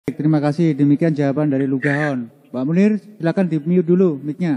Terima kasih. Demikian jawaban dari Lugahon. Pak Munir, silakan di-mute dulu mic-nya.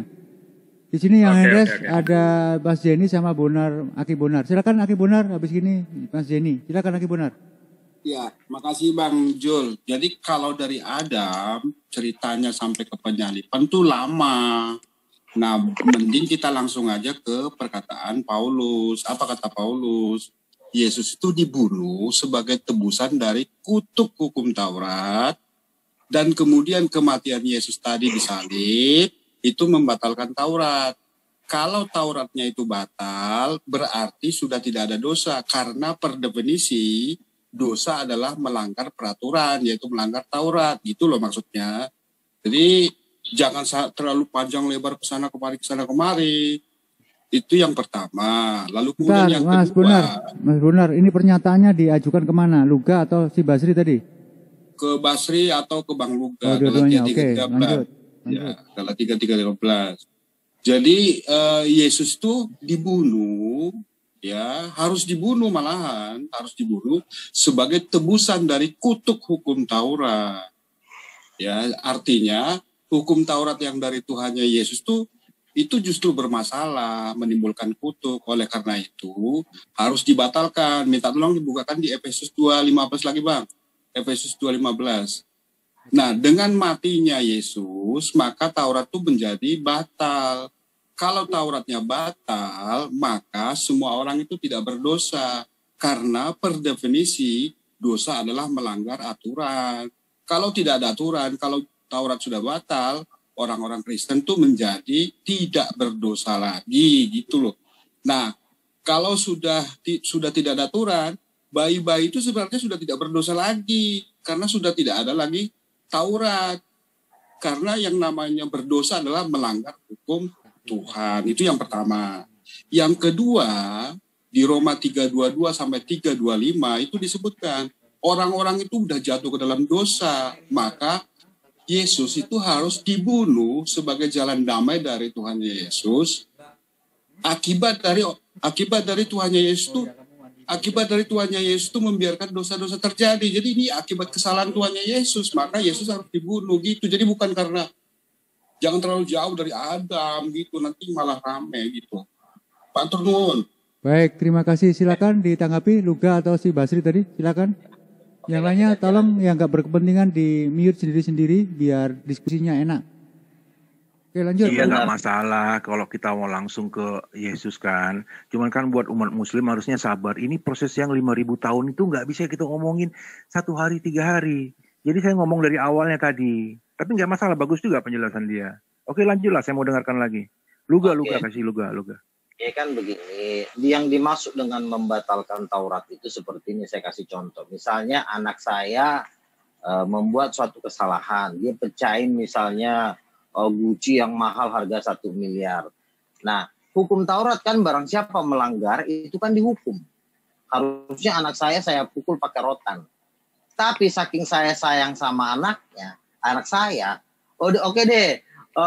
Di sini yang handres ada Mas Jenny sama Bonar, Aki Bonar. Silakan Aki Bonar, habis gini Mas Jenny. Silakan Aki Bonar. Ya, makasih Bang Jul. Jadi kalau dari Adam ceritanya sampai ke penyaliban tuh lama. Nah, mending kita langsung aja ke perkataan Paulus. Apa kata Paulus? Yesus itu dibunuh sebagai tebusan dari kutuk hukum Taurat, dan kemudian kematian Yesus tadi disalib itu membatalkan Taurat. Kalau Tauratnya itu batal, berarti sudah tidak ada dosa, karena per definisi dosa adalah melanggar peraturan, yaitu melanggar Taurat, gitu loh maksudnya. Jadi jangan terlalu panjang lebar kesana kemari. Itu yang pertama. Lalu kemudian yang Mas kedua. Mas Bonar, ini pernyataannya diajukan kemana? Luga atau si Basri tadi? Ke Basri atau ke Bang Luga. Oh, dua-duanya. Oke, lanjut. Ya, Galatia 3:13. Jadi Yesus itu dibunuh, ya harus dibunuh malahan, harus dibunuh sebagai tebusan dari kutuk hukum Taurat. Ya, artinya hukum Taurat yang dari Tuhannya Yesus itu justru bermasalah, menimbulkan kutuk. Oleh karena itu harus dibatalkan. Minta tolong dibukakan di Efesus 2:15 lagi Bang. Efesus 2:15. Nah, dengan matinya Yesus, maka Taurat itu menjadi batal. Kalau Tauratnya batal, maka semua orang itu tidak berdosa. Karena per definisi, dosa adalah melanggar aturan. Kalau tidak ada aturan, kalau Taurat sudah batal, orang-orang Kristen itu menjadi tidak berdosa lagi, gitu loh. Nah, kalau sudah tidak ada aturan, bayi-bayi itu sebenarnya sudah tidak berdosa lagi. Karena sudah tidak ada lagi Taurat. Karena yang namanya berdosa adalah melanggar hukum Tuhan. Itu yang pertama. Yang kedua, di Roma 3:22 sampai 3:25 itu disebutkan orang-orang itu udah jatuh ke dalam dosa, maka Yesus itu harus dibunuh sebagai jalan damai dari Tuhan Yesus. Akibat dari Tuhannya Yesus itu membiarkan dosa-dosa terjadi. Jadi ini akibat kesalahan Tuhannya Yesus, maka Yesus harus dibunuh gitu. Jadi bukan karena, jangan terlalu jauh dari Adam gitu, nanti malah rame gitu. Pak Turnun. Baik, terima kasih. Silakan ditanggapi Luga atau si Basri tadi, silakan. Yang lainnya tolong yang nggak berkepentingan di mute sendiri-sendiri biar diskusinya enak. Oke, lanjut. Iya, nggak masalah kalau kita mau langsung ke Yesus kan. Cuman kan buat umat muslim harusnya sabar. Ini proses yang 5.000 tahun itu nggak bisa kita ngomongin 1 hari 3 hari. Jadi saya ngomong dari awalnya tadi. Tapi nggak masalah, bagus juga penjelasan dia. Oke, lanjutlah, saya mau dengarkan lagi. Luga, kasih Luga. Ya kan begini, yang dimaksud dengan membatalkan Taurat itu seperti ini, saya kasih contoh. Misalnya anak saya membuat suatu kesalahan, dia pecahin misalnya Gucci yang mahal harga 1 miliar. Nah, hukum Taurat kan barang siapa melanggar itu kan dihukum. Harusnya anak saya pukul pakai rotan. Tapi saking saya sayang sama anaknya, anak saya, oke deh,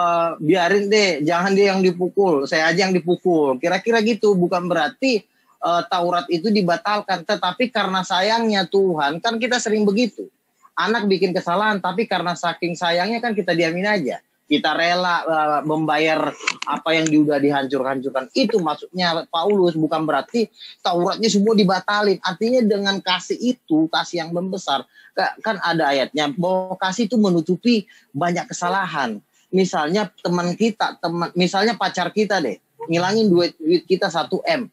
biarin deh, jangan dia yang dipukul, saya aja yang dipukul. Kira-kira gitu, bukan berarti Taurat itu dibatalkan, tetapi karena sayangnya Tuhan, kan kita sering begitu. Anak bikin kesalahan, tapi karena saking sayangnya kan kita diamin aja. Kita rela membayar apa yang sudah dihancur-hancurkan. Itu maksudnya Paulus, bukan berarti Tauratnya semua dibatalin. Artinya dengan kasih itu, kasih yang membesar, kan ada ayatnya, bahwa kasih itu menutupi banyak kesalahan. Misalnya misalnya pacar kita deh, ngilangin duit kita 1 M.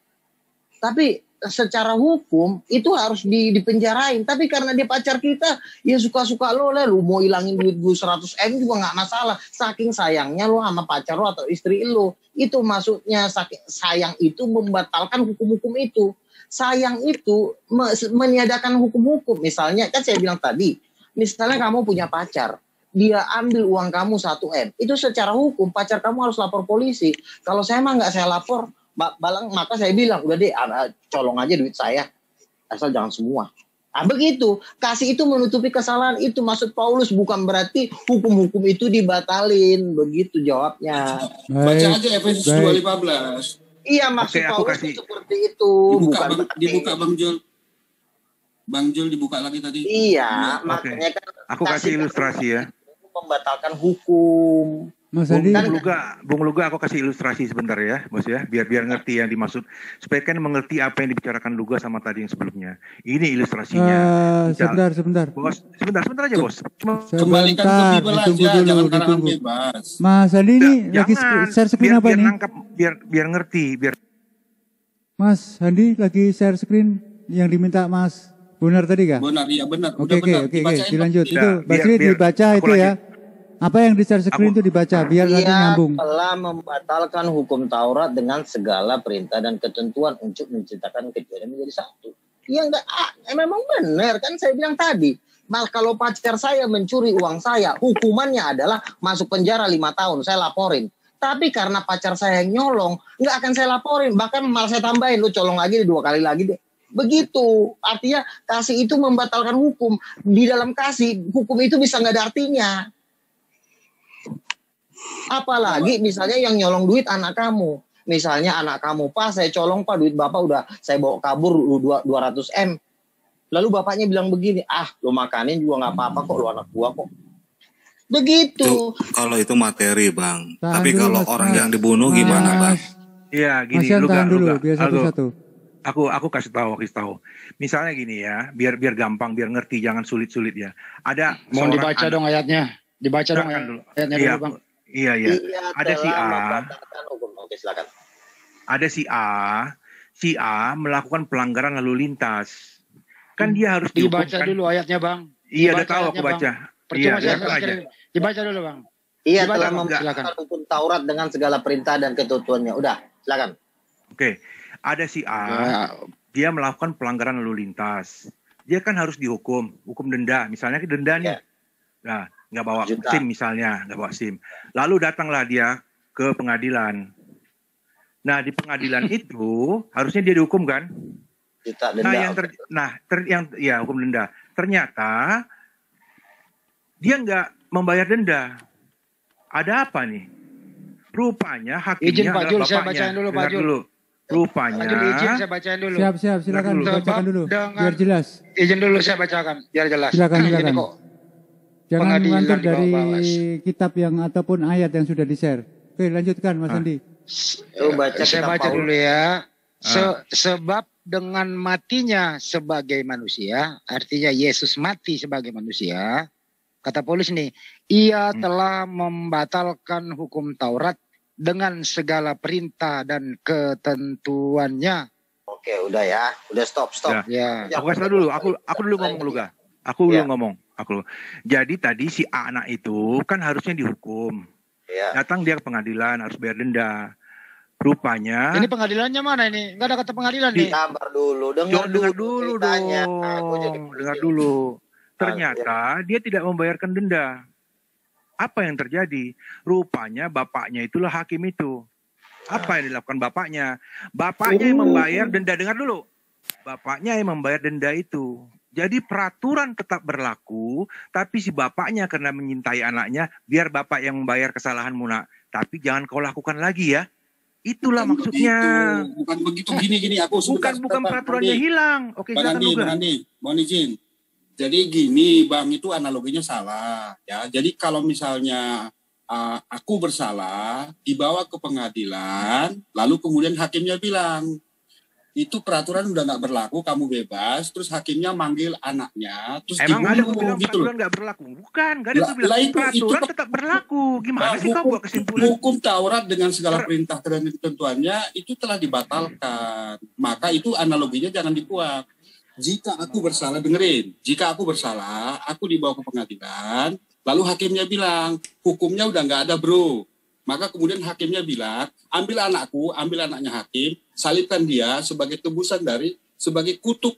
Tapi secara hukum itu harus dipenjarain. Tapi karena dia pacar kita, ya suka-suka lo lah. Lu mau hilangin duit gue 100 M juga nggak masalah. Saking sayangnya lo sama pacar lo atau istri lo. Itu maksudnya sayang itu membatalkan hukum-hukum itu. Sayang itu meniadakan hukum-hukum. Misalnya kan saya bilang tadi, misalnya kamu punya pacar, dia ambil uang kamu 1 M. Itu secara hukum pacar kamu harus lapor polisi. Kalau saya mah nggak saya lapor, maka saya bilang udah deh, colong aja duit saya, asal jangan semua. Nah, begitu. Kasih itu menutupi kesalahan, itu maksud Paulus, bukan berarti hukum-hukum itu dibatalin. Begitu jawabnya. Baca aja Efesus 2:15. Iya, maksud Paulus seperti itu. Dibuka Bang Jul. Bang Jul dibuka lagi tadi. Iya, Oke. makanya kan Aku kasih ilustrasi ya. membatalkan hukum. Mas Andi, Bung Luga, aku kasih ilustrasi sebentar ya, Bos ya, biar ngerti yang dimaksud, supaya kan mengerti apa yang dibicarakan Luga sama tadi yang sebelumnya. Ini ilustrasinya. sebentar. Bos, sebentar aja, Bos. Cuma Kembalikan ke Bible ditunggu aja, dulu, jangan karangan ditunggu. bebas. Mas Andi ini lagi jangan, share screen apa biar ini? nangkap, biar ngerti, biar Mas Andi lagi share screen yang diminta Mas Bonar tadi kah? Benar, iya benar. Oke, Dibacain, dilanjut. Bang. Itu Basri biar dibaca aku itu ya. Apa yang di share screen itu dibaca biar nanti Dia nyambung. telah membatalkan hukum Taurat dengan segala perintah dan ketentuan untuk menciptakan keduanya menjadi satu. Ya enggak, memang benar kan saya bilang tadi. Mal kalau pacar saya mencuri uang saya, hukumannya adalah masuk penjara 5 tahun. Saya laporin. Tapi karena pacar saya yang nyolong, nggak akan saya laporin. Bahkan malah saya tambahin, lu colong lagi 2 kali lagi deh. Begitu. Artinya kasih itu membatalkan hukum. Di dalam kasih, hukum itu bisa nggak ada artinya. Apalagi misalnya yang nyolong duit anak kamu. Misalnya anak kamu, Pak saya colong Pak, duit Bapak udah saya bawa kabur 200 M. Lalu bapaknya bilang begini, lu makanin juga nggak apa-apa kok, lu anak gua kok. Begitu. Kalau itu materi Bang. Tahan Tapi dulu, kalau Mas, orang Mas. yang dibunuh gimana Bang? Iya, gini, Mas Yan, tahan dulu biar Luga. satu-satu. Aku kasih tahu. Misalnya gini ya, biar gampang, biar ngerti, jangan sulit-sulit ya. Ada Mohon seorang dibaca dong ayatnya. Dibaca dong Silakan dulu. ayatnya Iya, dulu Bang. Iya. Ada si telah A. membatalkan hukum. Oke, silakan. Ada si A melakukan pelanggaran lalu lintas. Kan dia harus dihukum, Dibaca kan? dulu ayatnya Bang. Iya, udah Dibaca tahu aku ayatnya, baca. Percuma saya biarkan aja. aja. Dibaca dulu Bang. Iya, Dibaca, telah Bang. membatalkan Silakan. hukum Taurat dengan segala perintah dan ketentuannya. Udah, silakan. Oke, ada si A, Ya, dia melakukan pelanggaran lalu lintas. Dia kan harus hukum denda. Misalnya denda nih. Ya. Nah, nggak bawa Juta. SIM misalnya, nggak bawa SIM. Lalu datanglah dia ke pengadilan. Nah, di pengadilan itu harusnya dia dihukum kan? Juta denda. Nah, hukum denda. Ternyata dia nggak membayar denda. Ada apa nih? Rupanya hakimnya Izin Pak adalah Jul, saya bapaknya. bacain dulu, Pak Dengar Jul. dulu. Rupanya. Pak Jul izin saya bacain dulu. Siap, silakan Dulu. bacakan dulu Dengan- biar jelas. Izin dulu saya bacakan biar jelas. Silakan. Ini kok Jangan Pengadilan mengantar di dari bawah bawas. kitab yang ataupun ayat yang sudah di-share. Oke, lanjutkan Mas Andi. Lu baca saya kitab baca Paulus. dulu ya. Sebab dengan matinya sebagai manusia, artinya Yesus mati sebagai manusia, kata Paulus nih, ia telah membatalkan hukum Taurat dengan segala perintah dan ketentuannya. Oke, udah ya. Udah stop. Ya. Ya, Aku kasih tau dulu, aku dulu ngomong dulu ga. Aku dulu Ya. ngomong. Jadi tadi si anak itu kan harusnya dihukum. Ya. Datang dia ke pengadilan harus bayar denda. Rupanya ini pengadilannya mana ini? Enggak ada kata pengadilan nih. Sabar dulu, dengar dengar dulu ceritanya. dong. Aku jadi Dengar dulu. Ternyata dia tidak membayarkan denda. Apa yang terjadi? Rupanya bapaknya itulah hakim itu. Apa yang dilakukan bapaknya? Bapaknya yang membayar denda. Dengar dulu. Bapaknya yang membayar denda itu. Jadi peraturan tetap berlaku, tapi si bapaknya karena menyintai anaknya, biar bapak yang membayar kesalahanmu nak. Tapi jangan kau lakukan lagi ya. Itulah maksudnya. Bukan begitu, gini aku Bukan peraturannya hilang. Oke, Bang silakan Andi, juga. Bang Andi, mohon izin. Jadi gini, Bang, itu analoginya salah ya. Jadi kalau misalnya aku bersalah, dibawa ke pengadilan, lalu kemudian hakimnya bilang, itu peraturan udah nggak berlaku, kamu bebas, terus hakimnya manggil anaknya, terus Emang ada dibunuh bilang gitu loh. peraturan nggak berlaku? Bukan, nggak ada tuh bilang Lah, peraturan itu tetap berlaku. Gimana sih kau hukum, buat kesimpulan? hukum Taurat dengan segala perintah dan ketentuannya itu telah dibatalkan. Maka itu analoginya jangan dibuat. Jika aku bersalah, dengerin. Jika aku bersalah, aku dibawa ke pengadilan, lalu hakimnya bilang, hukumnya udah nggak ada bro. Maka kemudian hakimnya bilang, ambil anakku, ambil anaknya hakim, salibkan dia sebagai tebusan dari, sebagai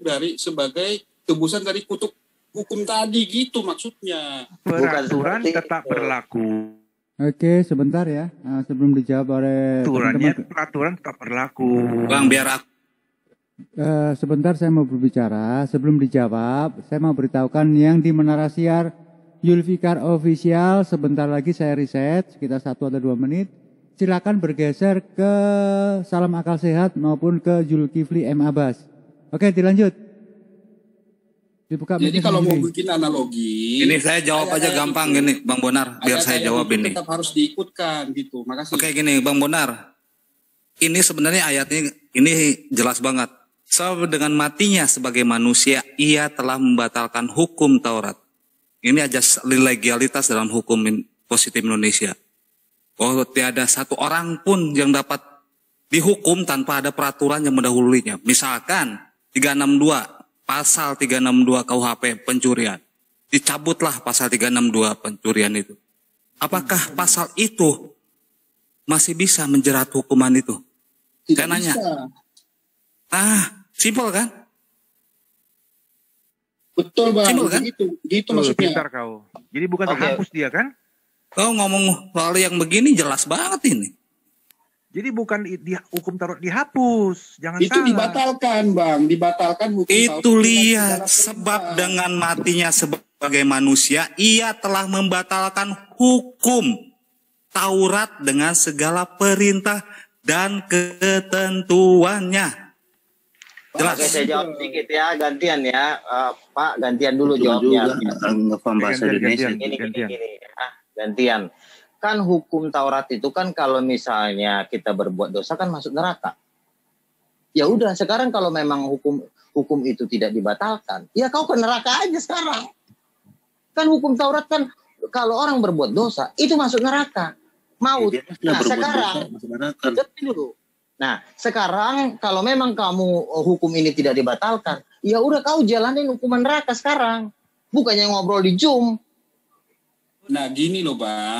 tebusan dari kutuk hukum tadi, gitu maksudnya. Peraturan seperti tetap itu. berlaku. Oke, sebentar ya. Sebelum dijawab oleh Peraturan tetap berlaku. Bang, biar aku sebentar saya mau berbicara. Sebelum dijawab, saya mau beritahukan yang di Menara Siar Yulfikar Official. Sebentar lagi saya riset, sekitar 1 atau 2 menit. Silakan bergeser ke Salam Akal Sehat maupun ke Zulkifli M. Abbas. Oke, dilanjut. Dibuka Jadi mic-nya kalau mau sendiri. bikin analogi, Ini saya jawab aja gampang gini, Bang Bonar, biar saya ayat-ayat jawab itu ini. tetap harus diikutkan gitu. Makasih. Oke gini, Bang Bonar. Ini sebenarnya ayatnya ini jelas banget. Sebab dengan matinya sebagai manusia, ia telah membatalkan hukum Taurat. Ini ajas legalitas dalam hukum positif Indonesia. Bahwa tiada satu orang pun yang dapat dihukum tanpa ada peraturan yang mendahulunya. Misalkan 362, pasal 362 KUHP pencurian. Dicabutlah pasal 362 pencurian itu. Apakah pasal itu masih bisa menjerat hukuman itu? Tidak Saya nanya. bisa. Simpel kan? Betul Bang, Simpel kan? gitu maksudnya. Pintar kau. Jadi bukan Oke. terhapus dia kan? Kau ngomong soal yang begini jelas banget ini. Jadi bukan hukum Taurat dihapus. Jangan Itu salah. dibatalkan Bang, dibatalkan hukum Itu Taurat lihat, dengan segala sebab perintah. dengan matinya sebagai manusia, ia telah membatalkan hukum Taurat dengan segala perintah dan ketentuannya. Jelas. Oke, saya jawab sedikit ya, gantian ya. Pak, gantian dulu Cuma jawabnya. juga ngefaham bahasa Indonesia. Gini. Gantian. Kan hukum Taurat itu kan kalau misalnya kita berbuat dosa kan masuk neraka. Ya udah, sekarang kalau memang hukum itu tidak dibatalkan, ya kau ke neraka aja sekarang. Kan hukum Taurat kan kalau orang berbuat dosa itu masuk neraka. Maut. Dia sudah Nah, berbuat sekarang dosa, masyarakat. Dengerin dulu. Nah, sekarang kalau memang kamu hukum ini tidak dibatalkan, ya udah kau jalanin hukuman neraka sekarang. Bukannya ngobrol di Zoom. Nah gini loh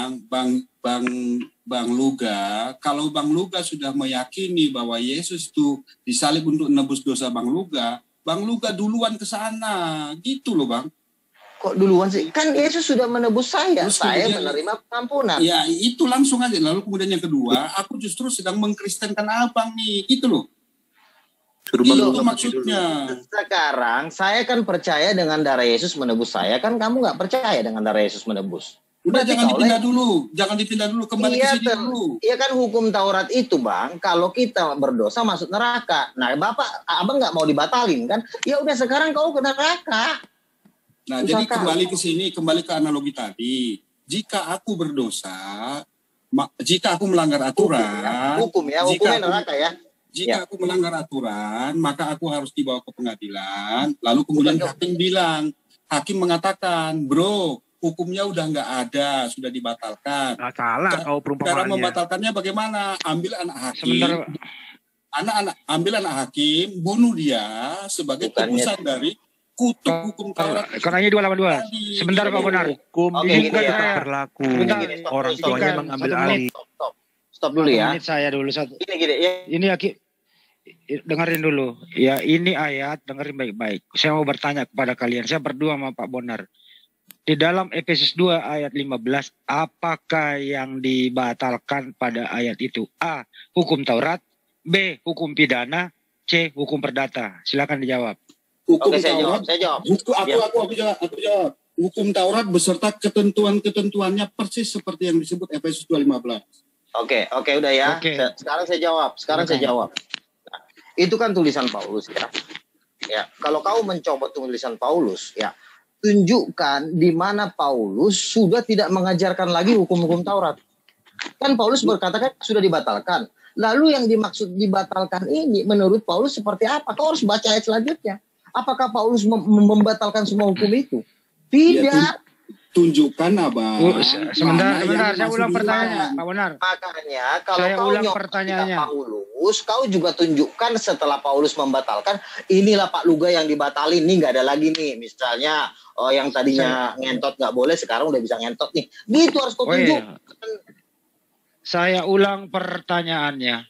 Bang Luga, kalau Bang Luga sudah meyakini bahwa Yesus itu disalib untuk nebus dosa Bang Luga duluan ke sana, gitu loh Bang. Kok duluan sih? Kan Yesus sudah menebus saya. Terus Saya kemudian- menerima pengampunan. Ya itu langsung aja. Lalu kemudian yang kedua, aku justru sedang mengkristenkan abang nih, gitu loh. Suruh Itu Bang Luga pergi dulu. maksudnya. Sekarang saya kan percaya dengan darah Yesus menebus saya. Kan kamu nggak percaya dengan darah Yesus menebus. Udah Berarti jangan kau dipindah dulu, kembali ke sini dulu. Iya kan hukum Taurat itu Bang, kalau kita berdosa masuk neraka. Nah abang nggak mau dibatalin kan? Ya udah sekarang kau ke neraka. Nah, Usahakan. jadi kembali ke sini, kembali ke analogi tadi. Jika aku berdosa, jika aku melanggar aturan, Hukumnya jika neraka ya. Jika aku melanggar aturan, maka aku harus dibawa ke pengadilan. Lalu kemudian Bukan hakim mengatakan, bro, hukumnya udah nggak ada, sudah dibatalkan. Nah, salah kau Cara perumpamaannya. membatalkannya bagaimana? Ambil anak hakim, Sebentar. ambil anak hakim, bunuh dia sebagai Bukannya- tebusan dari kutuk hukum Taurat. Karena ini 282. Sebentar Pak Bonar. Hukum Oke, ini gini bukan ya. tetap berlaku. Sebentar. Orang Stop, tuanya stop, mengambil satu menit. alih. Stop dulu ya. Menit saya dulu satu. Gini ya. Ini dengerin dulu. Ya ini ayat, dengerin baik-baik. Saya mau bertanya kepada kalian. Saya berdua sama Pak Bonar. Di dalam Efesus 2 ayat 15, apakah yang dibatalkan pada ayat itu? A. Hukum Taurat. B. Hukum pidana. C. Hukum perdata. Silakan dijawab. Hukum Oke, saya Taurat. jawab. Aku jawab. Hukum Taurat beserta ketentuan-ketentuannya persis seperti yang disebut Efesus 2:15. Oke, udah ya. Oke. Sekarang saya jawab. Nah, itu kan tulisan Paulus ya. Ya, kalau kau mencoba tulisan Paulus, ya, tunjukkan di mana Paulus sudah tidak mengajarkan lagi hukum-hukum Taurat. Kan Paulus berkata kan sudah dibatalkan. Lalu yang dimaksud dibatalkan ini menurut Paulus seperti apa? Kau harus baca ayat selanjutnya. Apakah Paulus membatalkan semua hukum itu? Tidak. Ya, tunjukkan Abang. Sebentar, mana yang saya masih ulang dilarang. pertanyaan, Pak Bonar. Makanya kalau Saya kau ulang nyontoh pertanyaannya. Paulus, kau juga tunjukkan setelah Paulus membatalkan, inilah Pak Luga yang dibatalin nih, nggak ada lagi nih. Misalnya yang tadinya ngentot nggak boleh, sekarang udah bisa ngentot nih. Gitu harus kau Oh, tunjuk. iya. Saya ulang pertanyaannya.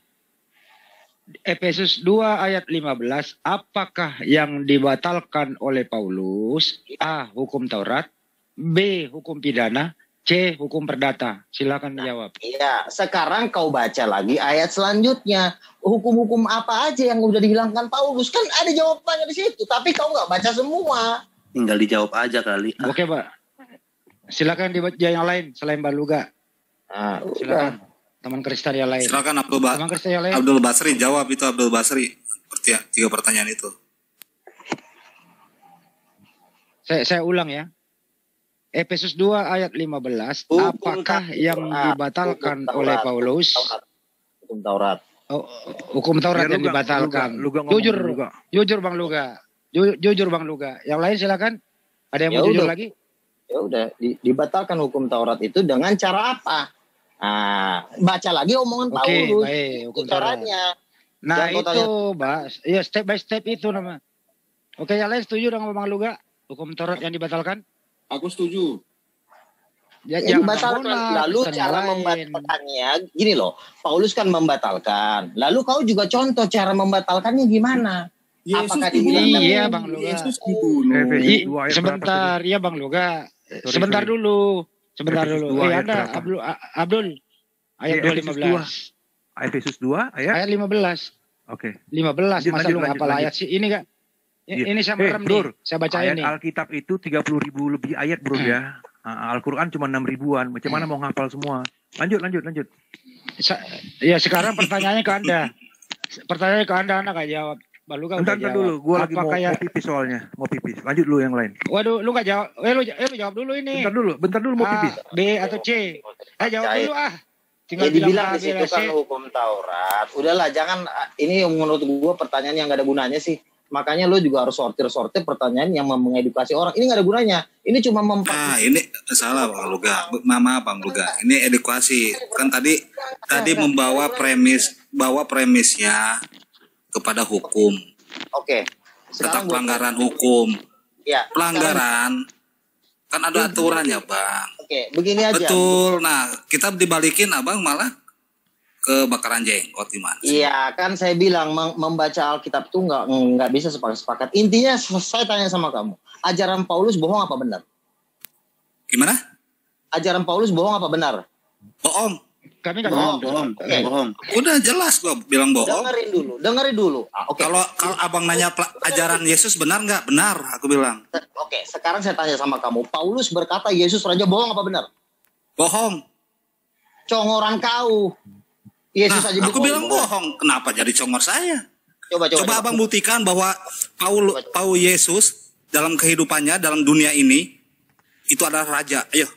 Efesus 2 ayat 15, apakah yang dibatalkan oleh Paulus? A. Hukum Taurat. B. Hukum pidana. C. Hukum perdata. Silakan dijawab. Iya, sekarang kau baca lagi ayat selanjutnya. Hukum-hukum apa aja yang udah dihilangkan Paulus? Kan ada jawabannya di situ, tapi kau nggak baca semua. Tinggal dijawab aja kali. Oke, Pak. Silakan dibaca yang lain selain Mbak Luga. Nah, udah. Silakan. Teman Kristen yang lain. Silakan Teman Kristen yang lain. Abdul Basri jawab itu Abdul Basri. Tiga pertanyaan itu. Saya ulang ya. Efesus 2 ayat 15. Apakah yang dibatalkan oleh Paulus? Hukum Taurat. Hukum Taurat Ya, yang dibatalkan. Luga ngomong, Jujur, Luga. jujur Bang Luga. Jujur Bang Luga. Yang lain silakan. Ada yang Ya mau jujur udah. lagi? Ya udah, dibatalkan hukum Taurat itu dengan cara apa? Nah, baca lagi omongan Oke, Paulus. baik. Itu Hukum Taurat. caranya. Nah Jangan kau itu, Mbak. Ya step by step itu nama. Oke, yang lain setuju dengan Bang Luga? Hukum Taurat yang dibatalkan? Aku setuju. Ya, Ya, jangan dibatalkan. Bang Bonar, Lalu Kristen yang cara lain. membatalkannya, gini loh. Paulus kan membatalkan. Lalu kau juga contoh cara membatalkannya gimana? Yesus Apakah dibunuh. dibilang- Iya, Bang Luga. Yesus dibunuh. Efesus I- 2 ayat sebentar, ya Bang Luga. Sorry, Sebentar sorry. dulu. Sebentar Efesus dulu. 2 ayat Anda, berapa? Abdul. Ayat Iya, 2:15. Efesus 2 ayat. Ayat 15. Oke. 15. Masa lu Lanjut, ngapal lanjut. ayat sih? Ini kan? Iya. Ini saya merem Bro, nih. Saya bacain ayat nih. Alkitab itu 30.000 lebih ayat bro ya. Al-Quran cuma 6 ribuan. Macam mana mau ngapal semua? Lanjut. Ya sekarang pertanyaannya ke Anda. Pertanyaannya ke Anda nggak jawab. Bang Luga udah Bentar jawab. dulu, gue lagi mau kayak... pipis soalnya. Mau pipis. Lanjut dulu yang lain. Waduh, lu nggak jawab. Lu jawab dulu ini. Bentar dulu mau A, pipis. B atau C? Jawab dulu ah. Ya Tinggal dibilang A, di B, situ C. kan hukum Taurat. Udahlah, jangan, ini menurut gua pertanyaan yang gak ada gunanya sih. Makanya lo juga harus sortir pertanyaan yang mengedukasi orang. Ini gak ada gunanya. Ini cuma Ini salah Bang Luga. Mama Bang Luga. Ini edukasi. Kan tadi membawa premisnya kepada hukum. Oke. Tentang pelanggaran hukum. Ya. Pelanggaran kan ada aturannya, Bang. Oke, begini aja. Betul. Nah, kita dibalikin Abang malah ke bakaran jenggot gimana sih? Iya, kan saya bilang membaca Alkitab itu nggak bisa sepakat. Intinya saya tanya sama kamu, ajaran Paulus bohong apa benar? Gimana? Ajaran Paulus bohong apa benar? Bohong. Kami nggak Bohong. Udah jelas gua bilang bohong. Dengerin dulu. Oke. Kalau Abang nanya ajaran Yesus benar nggak? Benar, aku bilang. Oke, sekarang saya tanya sama kamu, Paulus berkata Yesus raja, bohong apa benar? Bohong. Congoran kau. Yesus Nah, aja aku bilang bohong. Kenapa jadi congor saya? Coba Abang buktikan bahwa Paul Yesus dalam kehidupannya, dalam dunia ini, itu adalah raja. Ayo.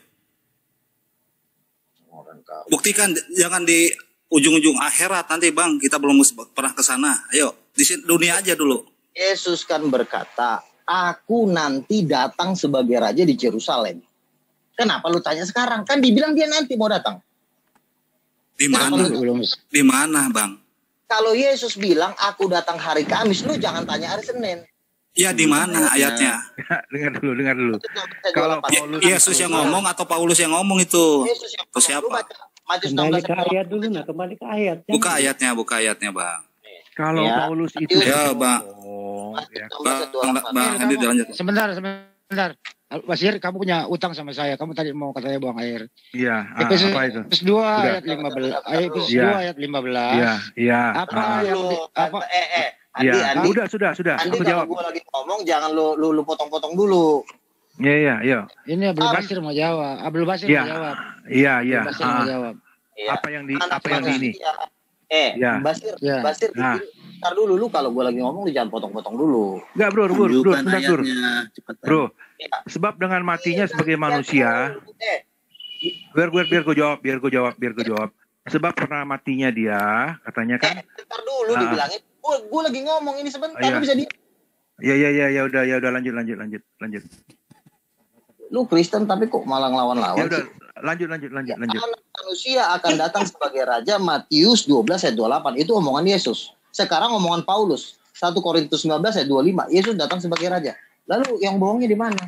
Buktikan, jangan di ujung-ujung akhirat nanti Bang, kita belum pernah ke sana. Ayo, di dunia aja dulu. Yesus kan berkata, aku nanti datang sebagai raja di Yerusalem. Kenapa lu tanya sekarang? Kan dibilang dia nanti mau datang. Di mana? Di mana, Bang? Kalau Yesus bilang aku datang hari Kamis, lu jangan tanya hari Senin. Ya di mana ayatnya? Dengar dulu. Kalau Yesus yang ngomong atau Paulus yang ngomong itu? Yesus yang Atau siapa? Kembali ke ayat dulu, kembali ke ayat. Buka ayatnya, Bang. Kalau Ya. Paulus itu Ya, Bang. Bang, Andi dilanjut. Sebentar. Basir, kamu punya utang sama saya. Kamu tadi mau katanya buang air. Iya, Efesus apa itu? 2 ayat 15. Efesus 2 ayat 15. Iya. Apa yang Iya, Andi, sudah. Andi, Aku kalau jawab. gue lagi ngomong jangan lu potong-potong dulu. Iya. Ini Abdul Basir mau jawab. Abdul Basir Iya. mau jawab. Iya. Abdul Basir mau jawab. Ya. Apa yang di ini? Ya. Basir, Ya. Basir, Nah. ntar dulu lu kalau gue lagi ngomong lu jangan potong-potong dulu. Enggak, Bro, Tunjukkan sebentar, Bro. ayatnya. Cepetan. Bro, sebab dengan matinya sebagai manusia, biar gue jawab. Sebab pernah matinya dia, katanya kan? Ntar dulu dibilangin. Gue lagi ngomong ini sebentar, Iya. lu bisa di. Ya udah lanjut. Lu Kristen tapi kok malah Ya ngelawan-lawan udah, sih? lanjut. Anak manusia akan datang sebagai raja, Matius 12 ayat 28. Itu omongan Yesus. Sekarang omongan Paulus. 1 Korintus 19 ayat 25. Yesus datang sebagai raja. Lalu yang bohongnya di mana?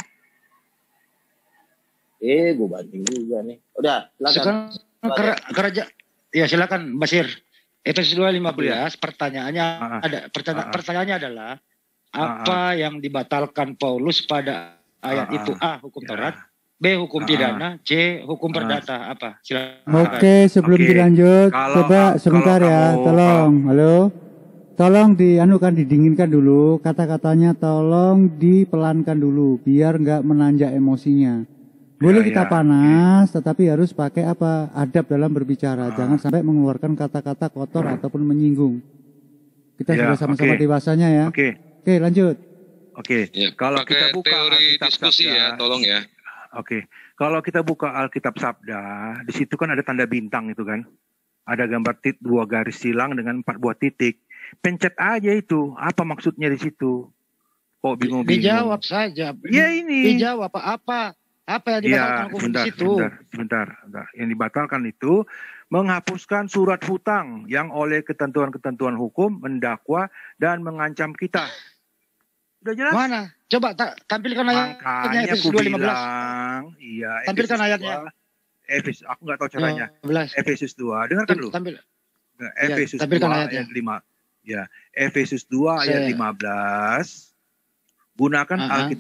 Gue banding juga nih. Udah, silakan. Sekarang kerja. Ya silakan Basir. Efesus 2:15 pertanyaannya pertanyaannya adalah apa yang dibatalkan Paulus pada ayat itu? A. Hukum Taurat, B. Hukum pidana, C. Hukum perdata. Apa? Silakan. Oke, sebelum dilanjut, coba sebentar ya, tolong. Halo. Tolong didinginkan dulu, kata-katanya tolong dipelankan dulu biar nggak menanjak emosinya. Boleh kita panas, tetapi harus pakai adab dalam berbicara. Jangan sampai mengeluarkan kata-kata kotor ataupun menyinggung. Kita sudah sama-sama dewasanya ya. Oke, lanjut. Oke, Ya, kalau kita pakai buka teori Alkitab diskusi Sabda, ya, tolong ya. oke, kalau kita buka Alkitab Sabda, di situ kan ada tanda bintang itu kan, ada gambar 2 garis silang dengan 4 buah titik. Pencet aja itu, apa maksudnya di situ? Kok bingung-bingung? Dijawab saja. Ya ini. Dijawab apa yang Ya, dibatalkan hukum di situ? sebentar. Yang dibatalkan itu menghapuskan surat hutang yang oleh ketentuan-ketentuan hukum mendakwa dan mengancam kita. Udah jelas? Mana? Coba tampilkan ayatnya Makanya Efesus aku 2:15. bilang, iya. Tampilkan Efesus ayatnya. 2, aku nggak tahu caranya. 15. Efesus 2, dengarkan dulu. Efesus 2 tampilkan ayatnya. ayat 5. Ya, Efesus 2 ayat 15. Gunakan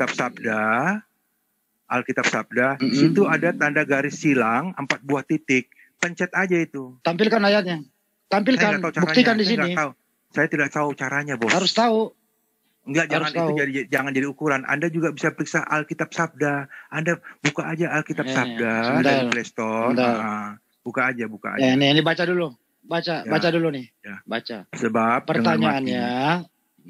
Alkitab Sabda. Di situ ada tanda garis silang 4 buah titik. Pencet aja itu. Tampilkan ayatnya. Tampilkan, buktikan di sini. Saya tidak tahu caranya, Bos. Harus tahu. Enggak, jangan jadi ukuran. Anda juga bisa periksa Alkitab Sabda. Anda buka aja Alkitab Sabda dari Play Store. Buka aja. Ini baca dulu. Baca dulu nih. Ya. Baca. Sebab pertanyaannya.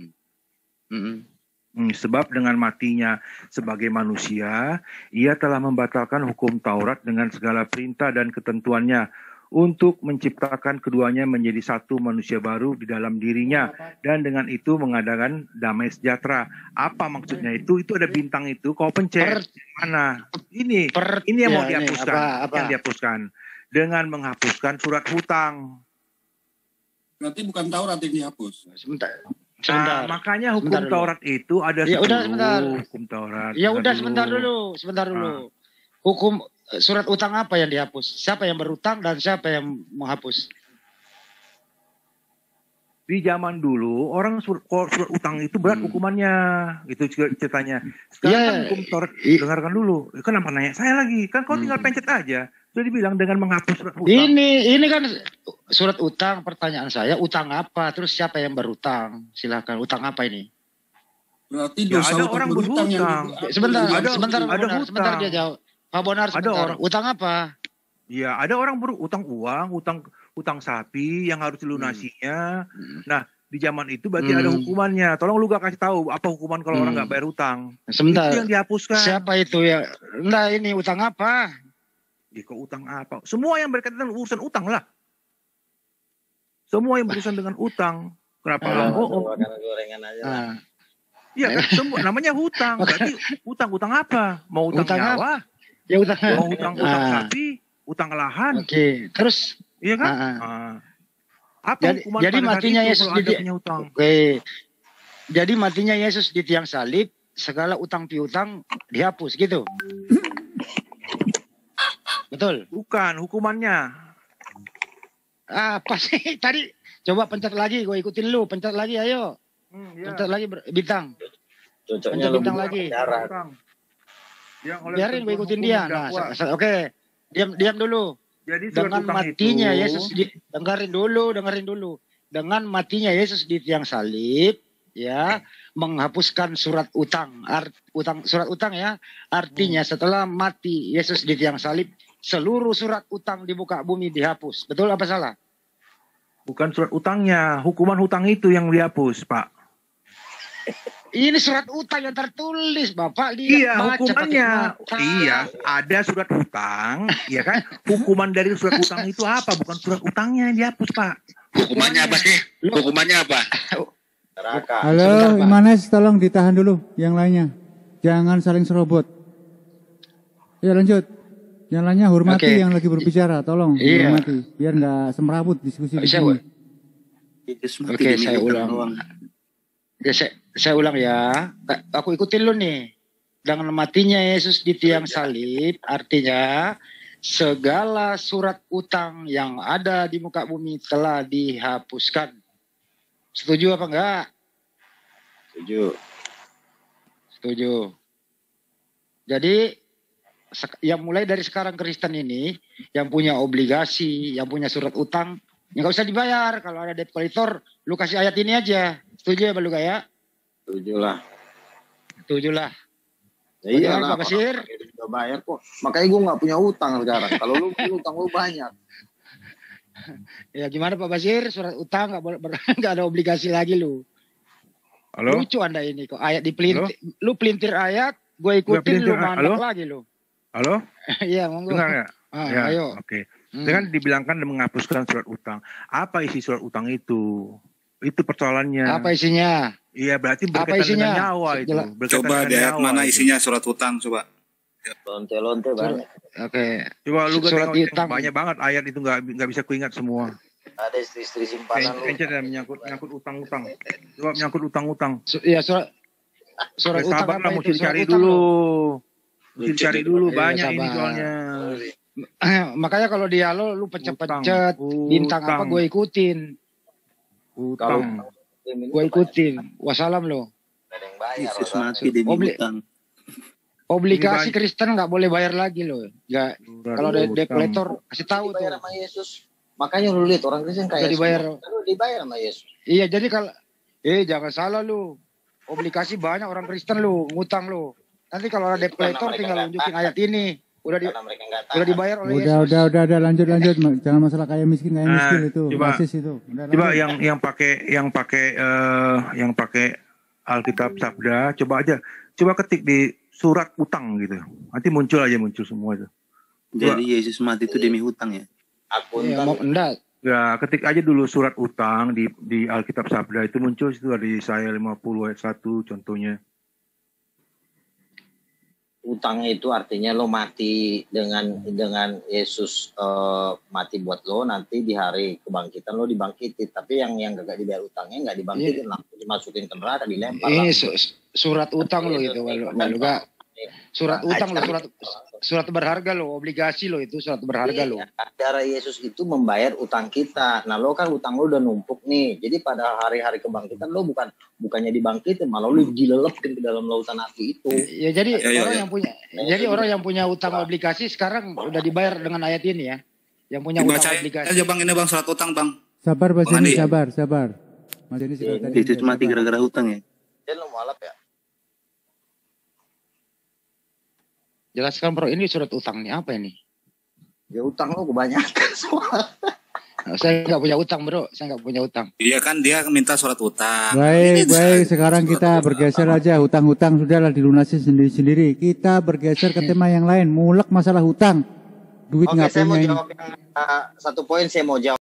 Sebab dengan matinya sebagai manusia, ia telah membatalkan hukum Taurat dengan segala perintah dan ketentuannya untuk menciptakan keduanya menjadi satu manusia baru di dalam dirinya, dan dengan itu mengadakan damai sejahtera. Apa maksudnya itu? Itu ada bintang itu, kau pencet mana? Ini yang mau dihapuskan. Apa? Yang dihapuskan dengan menghapuskan surat hutang. Berarti bukan Taurat yang dihapus. Sebentar. Makanya hukum Taurat itu ada 10 hukum Taurat. Ya udah sebentar dulu. Hukum surat utang apa yang dihapus? Siapa yang berutang dan siapa yang menghapus? Di zaman dulu orang surat utang itu berat hukumannya, gitu ceritanya. Sekarang kan hukum Taurat, dengarkan dulu. Kenapa nanya saya lagi? Kan kau tinggal pencet aja. Sudah dibilang dengan menghapus surat utang. Ini kan surat utang. Pertanyaan saya, utang apa? Terus siapa yang berutang? Silakan. Utang apa ini? Berarti dosa ada orang berhutang. Sebentar dia jawab. Pak Bonar, sebentar. Utang apa? Ya, ada orang berutang uang, utang sapi yang harus dilunasinya. Nah, di zaman itu berarti ada hukumannya. Tolong lu gak kasih tahu apa hukuman kalau orang gak bayar utang. Sebentar. Itu yang dihapuskan. Siapa itu ya? Nah, ini utang apa? Ya, kok utang apa? Semua yang berkaitan dengan urusan utang lah. Semua yang berurusan dengan utang. Kenapa lo bohong? Gorengan aja lah. Iya kan, semua namanya hutang. Berarti utang apa? Mau utang nyawa? Ya utang. Mau utang sapi, utang lahan. Oke, terus iya kan? Apa hukuman jadi matinya Yesus di utang? Oke. Jadi matinya Yesus di tiang salib, segala utang piutang dihapus gitu. Betul? Bukan, hukumannya. Apa sih? Tadi coba pencet lagi, gue ikutin lu. Pencet lagi, ayo. Pencet lagi bintang. Cocoknya pencet bintang lagi. Biarin gue ikutin dia. Nah, oke. Diam dulu. Jadi dengan matinya Yesus dengerin dulu. Dengan matinya Yesus di tiang salib, ya, menghapuskan surat utang. Surat utang ya. Artinya setelah mati Yesus di tiang salib, seluruh surat utang di muka bumi dihapus. Betul apa salah? Bukan surat utangnya, hukuman hutang itu yang dihapus, Pak. Ini surat utang yang tertulis, Bapak. Iya, hukumannya. Iya, ada surat hutang, ya kan? Hukuman dari surat utang itu apa? Bukan surat utangnya yang dihapus, Pak. Hukumannya apa sih? Hukumannya apa? Halo, Imanes, tolong ditahan dulu yang lainnya. Jangan saling serobot. Ya, lanjut. Yang lainnya hormati yang lagi berbicara, tolong hormati. Biar nggak semrawut diskusi di sini. Oke, saya ulang. Ya, saya ulang ya. Aku ikutin lu nih. Dengan matinya Yesus di tiang salib, artinya segala surat utang yang ada di muka bumi telah dihapuskan. Setuju apa enggak? Setuju. Jadi yang mulai dari sekarang Kristen ini yang punya obligasi, yang punya surat utang, yang nggak usah dibayar. Kalau ada debt collector, lu kasih ayat ini aja. Setuju ya, Pak Lugaya? Setuju lah. Ya iyalah, Pak Basir. Udah bayar kok. Makanya gue nggak punya utang sekarang. Kalau lu punya utang lu banyak. Ya gimana Pak Basir? Surat utang nggak ada obligasi lagi lu. Halo? Lucu Anda ini kok. Ayat dipelintir. Lu pelintir ayat, gue ikutin, lu mantap lagi lu. Halo? Iya, monggo. Dengar ya? Ya, ayo. Oke. Dengan dibilangkan dan menghapuskan surat utang. Apa isi surat utang itu? Itu persoalannya. Apa isinya? Iya, berarti berkaitan dengan nyawa itu. Coba di ayat mana isinya surat utang, coba. Lonte-lonte banyak. Oke. Coba lu surat utang. Banyak banget ayat itu nggak bisa kuingat semua. Ada istri-istri simpanan lu. Pencet dan menyangkut utang-utang. Coba menyangkut utang-utang. Iya, surat utang sabar lah, apa mesti itu? dicari dulu. Mesti dicari dulu, banyak ini soalnya. Makanya kalau dia lu pencet-pencet bintang apa gue ikutin. Utang. Gue ikutin. Wassalam lo. Yesus mati demi utang. Obligasi Kristen nggak boleh bayar lagi loh. Nggak. Kalau ada debt collector kasih tahu tuh. Dibayar sama Yesus. Makanya lu lihat orang Kristen kayak dibayar. Lu dibayar sama Yesus. Iya, jadi kalau jangan salah lu. Obligasi banyak orang Kristen lu, ngutang lu. Nanti kalau ada debt collector tinggal tunjukin ayat ini. Udah dibayar oleh Yesus. Udah lanjut. Jangan masalah kaya miskin itu. Coba itu. Coba yang pakai Alkitab Sabda, coba aja. Coba ketik di surat utang gitu. Nanti muncul semua itu. Jadi Yesus mati itu demi hutang ya? Enggak. Ya, ketik aja dulu surat utang di Alkitab Sabda, itu muncul situ dari Yesaya 50 ayat 1 contohnya. Utang itu artinya lo mati dengan Yesus mati buat lo, nanti di hari kebangkitan lo dibangkitin. Tapi yang gak dibayar utangnya nggak dibangkitin, langsung dimasukin ke neraka, dilempar. Ini surat utang lo itu, kalau gak surat utang lo, surat berharga lo, obligasi lo itu surat berharga lo. Darah Yesus itu membayar utang kita. Nah lo kan utang lo udah numpuk nih. Jadi pada hari-hari kebangkitan lo bukannya dibangkitin, malah lo dilelepin ke dalam lautan api itu. Ya jadi orang yang punya utang obligasi sekarang udah dibayar dengan ayat ini ya. Yang punya utang obligasi. Aja bang, ini bang surat utang bang. Sabar Mas Denny, sabar. Mas Denny Yesus mati gara-gara hutang ya. Dia lo mualaf ya. Jelaskan bro, ini surat utang nih apa ini? Ya utang lo kebanyakan semua. Saya nggak punya utang bro, saya nggak punya utang. Iya kan dia minta surat utang. Baik, sekarang kita bergeser aja, hutang-hutang sudahlah dilunasi sendiri-sendiri. Kita bergeser ke tema yang lain, mulek masalah hutang. Duit nggak punya. Oke, saya mau jawab satu poin, saya mau jawab.